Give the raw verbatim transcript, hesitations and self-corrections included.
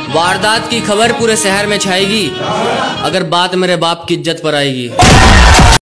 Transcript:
वारदात की खबर पूरे शहर में छाएगी अगर बात मेरे बाप की इज्जत पर आएगी।